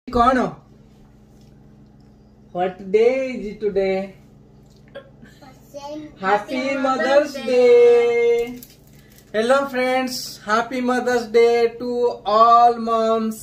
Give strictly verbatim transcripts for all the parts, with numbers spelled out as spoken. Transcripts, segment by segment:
कौन What day is it today? Happy Mother's Day. Hello friends, Happy Mother's Day to all moms.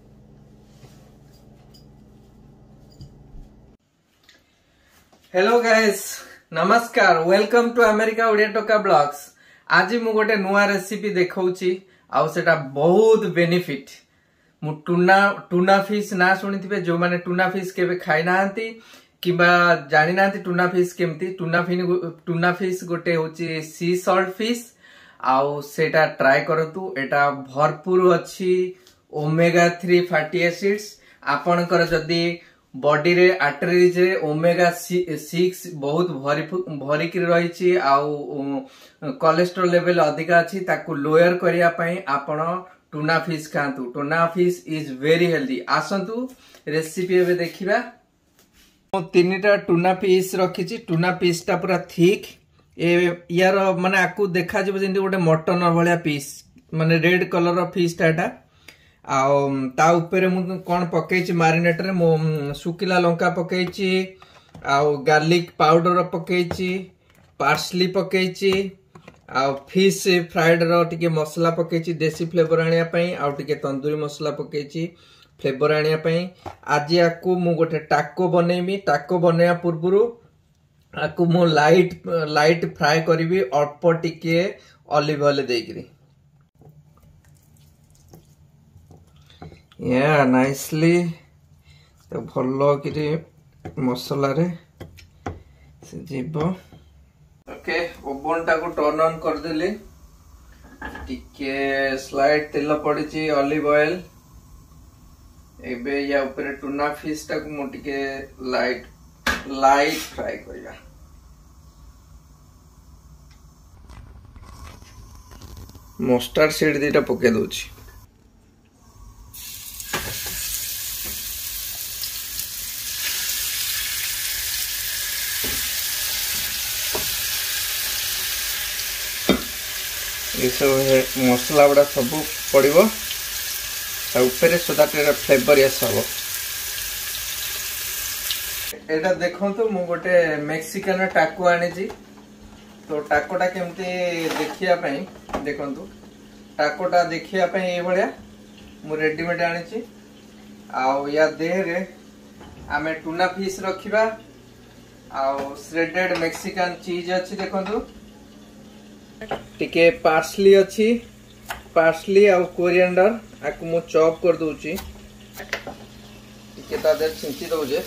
Hello guys, नमस्कार, welcome to America Odia Toka blogs. आज मु गोटे नुआ recipe देखौची आउ सेटा बहुत बेनिफिट। मु टूना टूना फिश ना सुनिथिबे जो माने टूना फिश केबे खाइ नांती किबा जानि नांती टूना फिश केमती। टूना फिश टूना फिश गोटे होची सी सॉल्ट फिश आउ सेटा ट्राई करतु। एटा भरपूर अछि ओमेगा थ्री फैटी एसिड्स। आपनकर जदी बॉडी रे आर्टरीज रे ओमेगा सिक्स बहुत भरी भरिक रही आउ कोलेस्ट्रॉल लेवल अधिक अच्छी ताकू लोअर करिया पई आपण टूना फिश खातु। Tuna fish is very healthy. आसंतु रेसिपी एबे देखिबा। मो तीनटा टूना फिश रखिछि। टूना फिश ता पूरा थिक ए यार माने आकू देखा जब जेंति गोटे मटन भलिया फिश माने रेड कलर फिश टाटा आउ ता ऊपर मु कोन पकेछि मारिनेट रे मो सुकिला लंका पकेछि आउ गार्लिक पाउडर पकेछि पार्सली पकेछि आउ फिश फ्राइड रो टिके मसला पकेछि देसी फ्लेवर आनिया पई आउ टिके तंदूरी मसला पकेछि फ्लेवर आनिया पई। आज आकू मु गोटे टाको बनेमी। टाको बनेया पूर्वरु आकू मु लाइट लाइट फ्राई करबी अल्प टिके ऑलिव ऑयल देकरी। या नाइसली तो भलो किरी मसला रे से जीवो। ओके ओवन टाको टर्न ऑन कर देली। टिके स्लाइड तेल पड़ीची ऑलिव ऑयल। एबे या ऊपर टूना फिश टाको मु टिके लाइट लाइट फ्राई करिया। मस्टर्ड सीड दीटा पके दोची। ये सब मसला गुड़ा सब पड़ो ऊपर सोदा फ्लेवर यस हम। एटा देखो तो मु गोटे मेक्सिकन टाको आनी। तो टाकोटा केमती देखिया पई देखंतु। टाकोटा देखिया पई ए भलिया मु रेडीमेड आनी। आउ या देह रे आमे टूना फिश रखिबा आउ श्रेडेड मेक्सिकन चीज अछि देखंतु। टिके पार्सली अच्छी पार्सली आउ कोरिएंडर आकु मु चॉप कर दूची। टिके ता दे छिंची दोजे।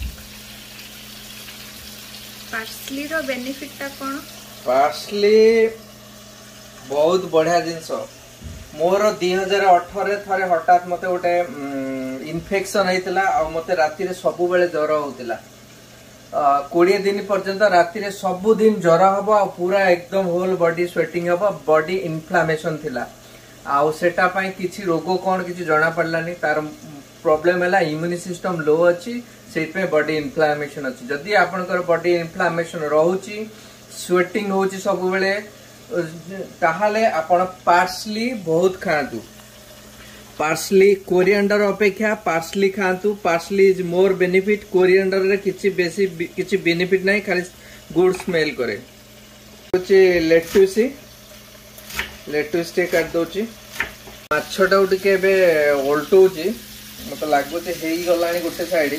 पार्सली रो बेनिफिट ता कोन? पार्सली बहुत बढ़िया जिंस। मोर दो हज़ार अठारह रे थरे हठात मते गोटे इन्फेक्शन हेतिला आ मते राती रे सब बेले ज्वर होतिला। कोड़े दिन पर्यंत राति रे सबु दिन ज्वर हबो आ पूरा एकदम होल बॉडी स्वेटिंग हबो। बॉडी इन्फ्लामेशन थिला आ सेटा पई किछि रोग कोन किछि जणा पड़लानी। तार प्रॉब्लम हैला इम्यून सिस्टम लो अछि सेट पे बॉडी इन्फ्लामेशन अछि। जदी आपनकर बॉडी इन्फ्लामेशन रहउछि स्वेटिंग होछि सब बेले ताहाले आपण पार्सली बहुत खातु। पार्सली कोरिएंडर अपेक्षा पार्सली खातु। Parsley is more benefit. Coriander रे किछि बेसी किछि बेनिफिट नाही खाली गुड स्मेल करे। कुछ लेट्यूस लेट्यूस टे काट दोची। माछटा उठके बे ओल्टोची मते लागुचे हेई गलानी गोटे साइड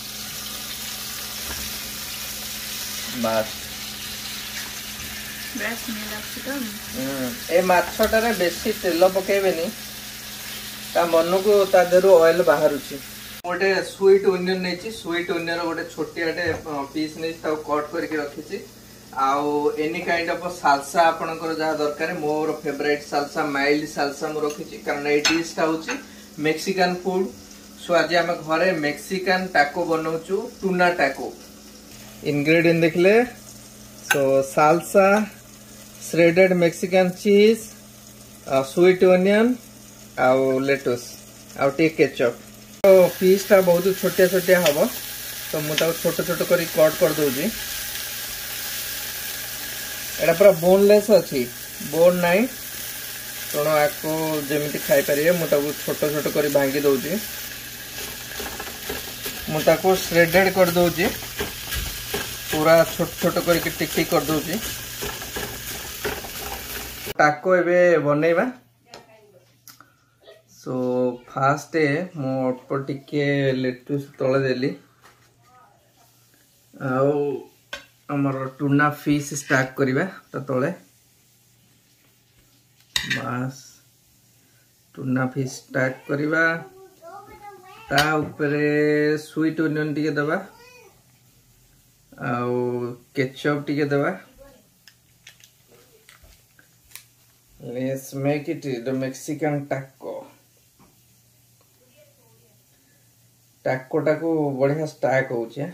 बस बेस स्मेल आछि त। हम ए माछटा रे बेसी तेल पकेबेनी ता मन को ता देरो ऑयल बाहरुची। गोटे स्वीट ओनियन नेची। स्वीट ओनियन गोटे छोटियाटे पीस नै ता कट करके रखिची। आउ एनी काइंड ऑफ सालसा आपनकर जहा दरकार। मोर फेवरेट सालसा माइल्ड सालसा मु रखिची कारण ए डिश ता होची मेक्सिकन फूड। सो आज हम घरे मेक्सिकन टाको बनौचू टूना टाको। इंग्रेडिएंट देखले so salsa shredded Mexican cheese sweet onion आउ लेटस आउ टे केचप। तो पीस ता बहुत छोटे छोटे हबो तो मु ता छोटे छोटे करी कट कर दोजी। एटा पूरा बोनलेस अछि बोन नाही तणो आको जेमिति खाइ परिए मु ता छोटे छोटे करी भांगी दोजी। मुझे श्रेडेड कर दूची पूरा छोट छोट करके टिक टिक कर दूची टाको एबे बनैबा। सो फास्ट मो अल्प टिके लेटुस तले देली आउ हमर टूना फिश स्टार्ट करिबा त तले बस टूना फिश स्टार्ट करिबा ता ऊपरे स्वीट ओनियन टिके दबा आउ केचप टिके दबा। Let's make it the Mexican taco. टाको टाको बढ़िया स्टार्ट होचे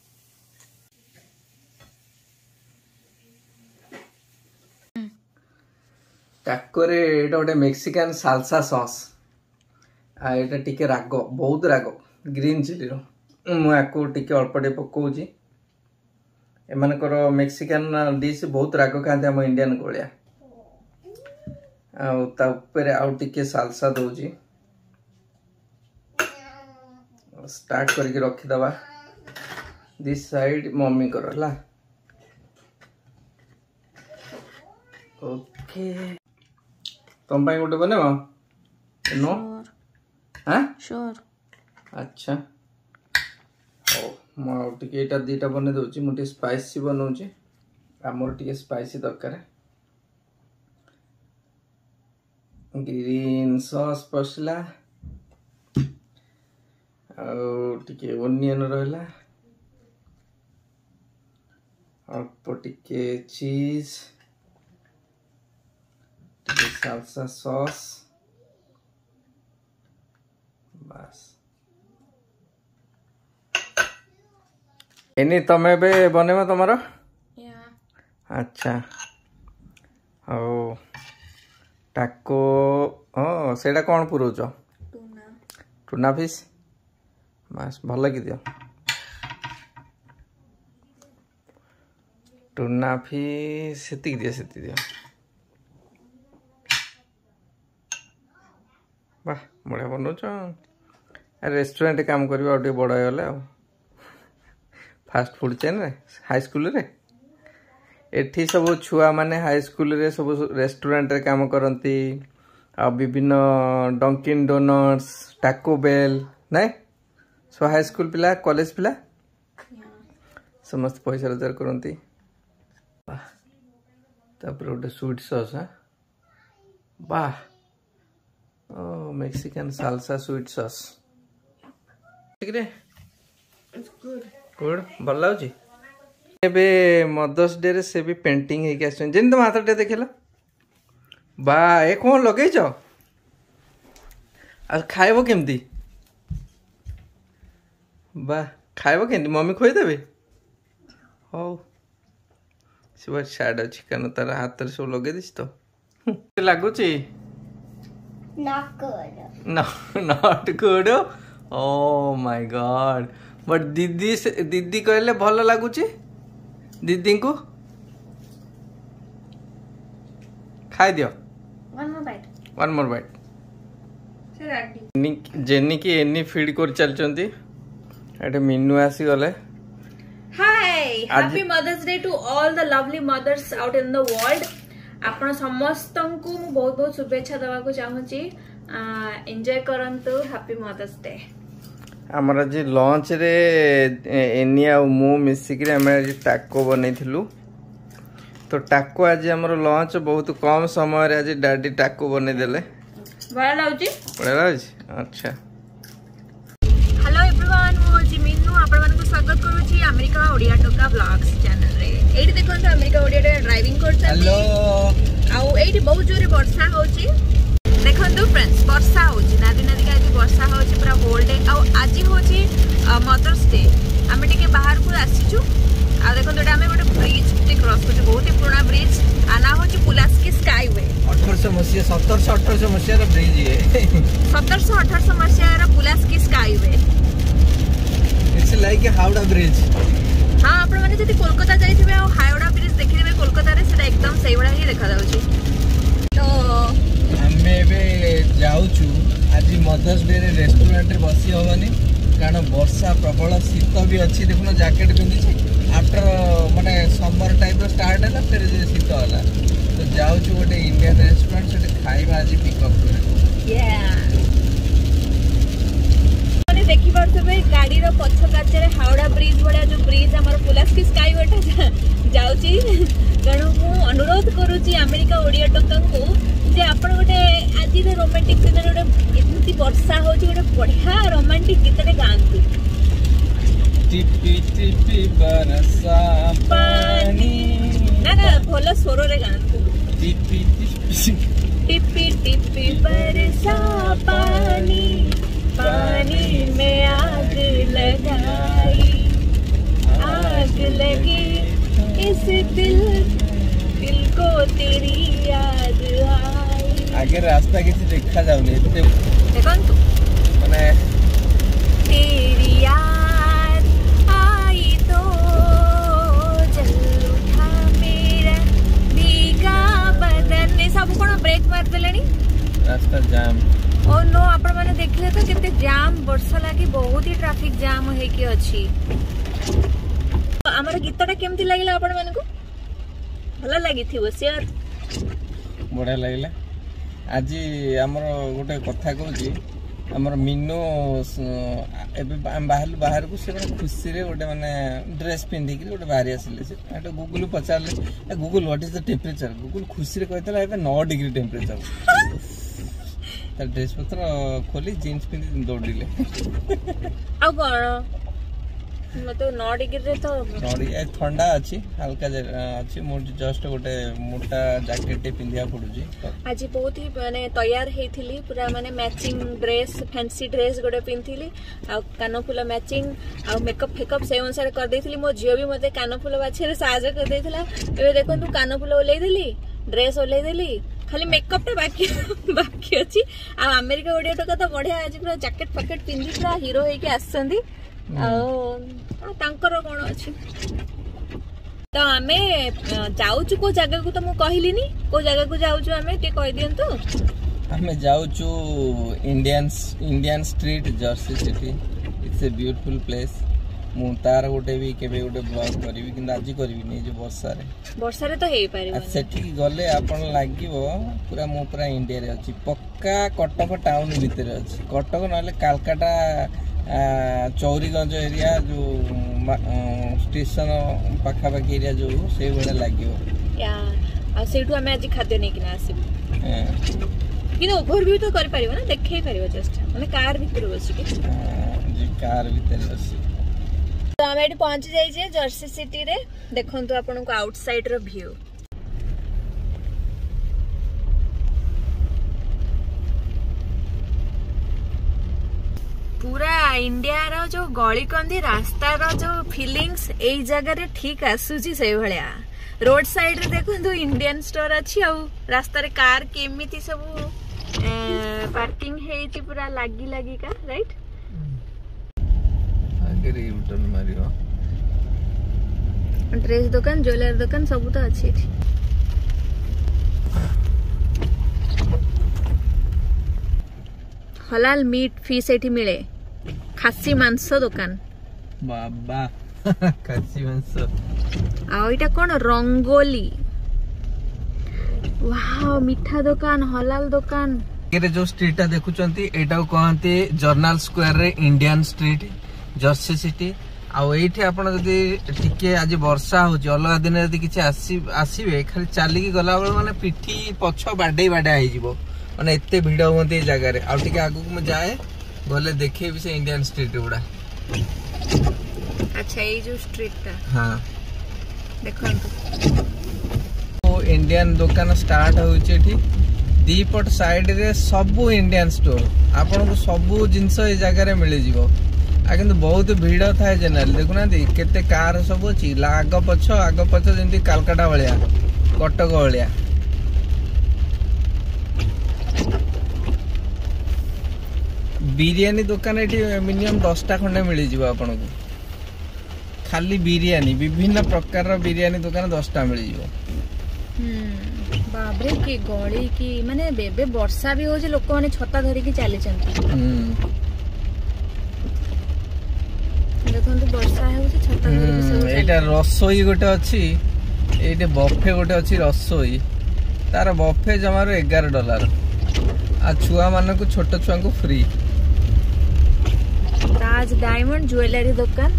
टाको रे एटा गोटे मेक्सिकान साल्सा सॉस आ एटा टिके राग बहुत राग ग्रीन चिली रो मु आको टिके अल्पटे पकोउची एमानकर मेक्सिकान डिश बहुत राग खाते हम इंडियन कोलिया आ ता ऊपर आउ टिके साल्सा दोची स्टार्ट करके रखी दबा दिस साइड मम्मी करो ला ओके तुम भाई गोटे बने नो हाँ श्योर अच्छा ओ मो टिके एटा दीटा बने दोची मुटे स्पाइसी बनौची हमर टिके स्पाइसी दरकार ग्रीन सॉस पसला टिके ओनियन रहला अल्प टिके चीज टिके साल्सा सॉस बस एनी तमे बे बनेबा तमरो या अच्छा ओ टाको ओ सेटा कोन पुरोचो टूना टूना फिश बस भल लगी दियो टूना फिश सेति दियो सेति दियो वाह बढ़िया बनौछ रेस्टोरेंट काम करबा ओटे बड़ होले आ फास्ट फूड चेन रे हाई स्कूल रे एठी सब छुआ माने हाई स्कूल रे सब रेस्टोरेंट रे काम करंती आ विभिन्न डंकिन डोनट्स टाको बेल नहीं सो हाई स्कूल पिला कॉलेज पिला समस्त पैसा रोजगार करती गोटे स्वीट सॉस हाँ वाह ओ Mexican salsa sweet sauce good भल लगुच एबे मदर्स डे रे से भी पेंटिंग है क्या जेन तुम हाथ देखला बा ए कौन लगेच आ खाइब केमती बा खाइब केमती मम्मी खोई देबे हो से साइड अच्छी कान तार हाथ सब लगे दिस तो लगुच Not good. no not good oh my god but दीदी दीदी कहले भल लगुच दीदी को खाई दियो one more bite one more bite sir auntie जेनी की एनी फीड कर चलचंती एटे मिन्नू आसी गले Hi, happy Mother's Day to all the lovely mothers out in the world. आपण समस्तंकु मु बहुत बहुत शुभेच्छा देवा को चाहूची एंजॉय करंतु हैप्पी मदर्स डे। हमरा जी लंच रे एनिया मु मिसिक रे हम आज टाको बनैथिलु तो टाको आज हमर लंच बहुत कम समय रे आज डैडी टाको बनै देले बड़ा लाउची बड़ा लाउची अच्छा हेलो एवरीवन मु जी मिन्नू आपण मन को स्वागत करूची अमेरिका ओडिया टोका व्लॉग्स चैनल रे एठी देखंत अमेरिका ओडिया रे ड्राइविंग करता हेलो आउ एठी बहुत जोरे वर्षा होची देखंतु फ्रेंड्स वर्षा होची नादी नादी का आज वर्षा होची पूरा होल डे आउ आज होची मदर्स डे हम टिके बाहर को आसीचु आ देखंतु एटा हम गोटे ब्रिज टे क्रॉस करछु बहुत ही पुराना ब्रिज आना होची पुलास्की स्काईवे अठारह सौ मसीहा सत्रह सौ अठारह सौ मसीहा रा ब्रिज ये सत्रह सौ अठारह सौ मसीहा रा Pulaski Skyway it's like a Howrah bridge हां आपण माने जति कोलकाता जाइथिबे आ हावड़ा ब्रिज देखिबे कोलकाता रे सेटा एकदम सेइवडा ही देखा जाउची तो हमें बे जाउछु आज मदर्स डे रे रेस्टोरेंट रे बसी होवनी कारण वर्षा प्रबल शीत भी अच्छी देखुन जैकेट पिंधि आफ्टर माने समर टाइप स्टार्ट है फिर शीत है तो जाऊँ गोटे इंडियन रेस्टोरेंट से खाଇବା आज पिकअप देखी पारे गाड़ी पछ काचरे हावड़ा ब्रिज भाया जो ब्रिज आम पुलास की स्काई वेटा जाऊँगी तेणु मु अनुरोध करुँची अमेरिका ओडिया टोका को जे आपण गोटे आज रोमांटिक सीन गोटे एमती वर्षा हो गोटे बढ़िया रोमांटिक गीतटे गाँतु टिपी टिपी बरसा पानी ना ना भल स्वर रे गाँतु टिपी टिपी टिपी टिपी बरसा पानी पानी में आग लगाई आग लगी इस दिल दिल को तेरी याद आई आगे रास्ता किसी देखा जाऊनी देखन तू माने तेरी याद आई तो जल उठा मेरा भीगा बदन ने सब कोन ब्रेक मार देलेनी रास्ता जाम ओ नो आपण माने देखले तो केते जाम वर्षा लागी बहुत ही ट्रैफिक जाम होई की अछि हमर गीतटा केमती लागिला आपण माने को भला लागि थिबो शेयर बड़ा लागिला आज हमर गोटे कथा कहूची हमर मीनू एबे बाहर बाहर को से खुशी रे गोटे माने ड्रेस पिंधि कि गोटे बाहर आसिले से एटा गूगल पचारले Google what is the temperature Google खुशी रे कहतला एबे नौ डिग्री टेम्परेचर ड्रेस पत्र खोली जीन्स पिंधि दौड़िले आ कोन मतलब नौ डिग्री तो ठंडा अच्छी हल्का अच्छी जस्ट गोटे मोटा जैकेट पिंधिया पड़ुची आज बहुत ही माने तैयार हेथिली पूरा माने मैचिंग ड्रेस फैंसी ड्रेस गोटे पिंधिली आ कानफुल मैचिंग आ मेकअप फेकअप से अनुसार कर देथिली मो झियो भी मते कानफुल बाछे साहाଯ୍य कर देथिला एबे देखंतु कानफुल ओलै देली ड्रेस ओलै देली खाली मेकअप टा बाकी बाकी अछि आ अमेरिका ओडिया टका तो बढ़िया आज पूरा जैकेट फैकेट पिंधि पूरा हीरो हेके आसंदी तांकर कौन अच्छी तो आमे जाऊचु को जगह को तो मु कहलिनी को जगह को जाऊचु आमे ते कहि दियंतु आमे जाऊचु Indian Indian street Jersey City it's a beautiful place मु तार गोटे भी केबे गोटे ब्लॉग करबी किंतु आज करबी नै जे वर्षा रे वर्षा रे तो हेई पारिबो सेठी गले आपन लागिवो पूरा मु पूरा इंडिया रे अछि पक्का कटक टाउन भीतर अछि कटक नले कलकत्ता चौरीगंज एरिया जो स्टेशन पाखापाखि एरिया जो से बड़ा लगे या सेठू हमें आज खाद्य नहीं किना आसी किनो ओवरव्यू तो कर परिबो ना देखै परिबो जस्ट माने कार भीतर बसी के जी कार भीतर बसी तो हम एठी पहुंच जाई जे जर्सी सिटी रे देखंतु आपन को आउटसाइड रो व्यू पूरा इंडिया रो जो गली कंदी रास्ता रो जो फीलिंग्स एई जगह रे ठीक आसुची से भलिया रोड साइड रे देखंतु इंडियन स्टोर अछि आ रास्ता रे कार केमिति सब पार्किंग हेची पूरा लागी लागी का राइट आगे रे यूटर्न मारियो ड्रेस दुकान ज्वेलर दुकान सब तो अछि एठी हलाल मीट फिश एठी मिले खासी मांस दुकान बाबा खासी मांस आ एटा कोन रंगोली वाओ मीठा दुकान हलाल दुकान एरे जो स्ट्रीट देखुचंती एटा को कहंती जर्नल स्क्वायर रे इंडियन स्ट्रीट जर्सी सिटी आ एठी आपण जदी टिके आज वर्षा हो अलग दिन जदी किछ आसी आसीबे खाली चाली की गला बेल माने पिठी पछ बाडे बाडे आइ जिवो माने एते भिड होंती जगह रे आ टिके आगु को जाए बोले देखे भी से इंडियन स्ट्रीट गुडा अच्छा ये जो स्ट्रीट था हां देखो तो इंडियन दुकान स्टार्ट होउची एठी दीपट साइड रे सबु इंडियन स्टोर आपन को सबु जिंस ए जगह रे मिले जिवो आ किंतु बहुत भीड़ थाए जनरल देखुना केते कार सब अछि आग पछ आग पछ जेंती कलकत्ता वालिया कटक वालिया बिरियानी दुकान एठी मिनिमम दस टा खंडे मिली जिवो आपन को खाली बिरियानी विभिन्न प्रकार रो बिरियानी दुकान दस टा मिली जिवो हम्म बाबरे के गली की माने बेबे वर्षा भी हो जे लोक माने छता धरि के चली चंती ଛତା ଧରିକି ସବୁ ଏଇଟା ରସୋଇ ଗୋଟେ ଅଛି, ଏଇଟା ବଫେ ଗୋଟେ ଅଛି ରସୋଇ, ତାର ବଫେ ଜମାରୁ ଏଗାର ଡଲାର ଆଉ ଛୁଆ ମାନଙ୍କୁ ଛୋଟ ଛୁଆଙ୍କୁ ଫ୍ରି। ताज डायमंड ज्वेलरी दुकान।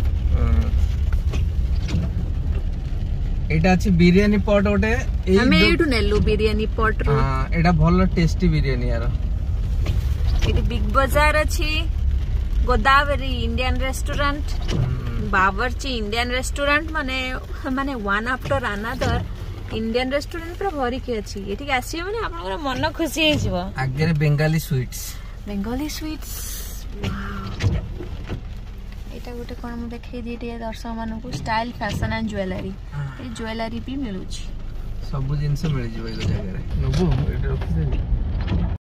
एटा अछि बिरयानी पॉट गोटे हमें एठु नेलु बिरयानी पॉट रो। हां एटा भलो टेस्टी बिरयानी यार। एटी बिग बाजार अछि, Godavari Indian restaurant, Bawarchi Indian restaurant, माने माने one after another Indian restaurant पर भरी के अछि। एठी आसी माने आपनकर मन खुशी हे जिवो। आगे बेंगाली स्वीट्स, बेंगाली स्वीट्स एटा गोटे कोन मु देखै दी रे दर्शक मानन को स्टाइल फैशन एंड ज्वेलरी। ए ज्वेलरी भी मिलुची, सब जिंस मिल जिवो ए जगह रे नबु एटा रखि देबी।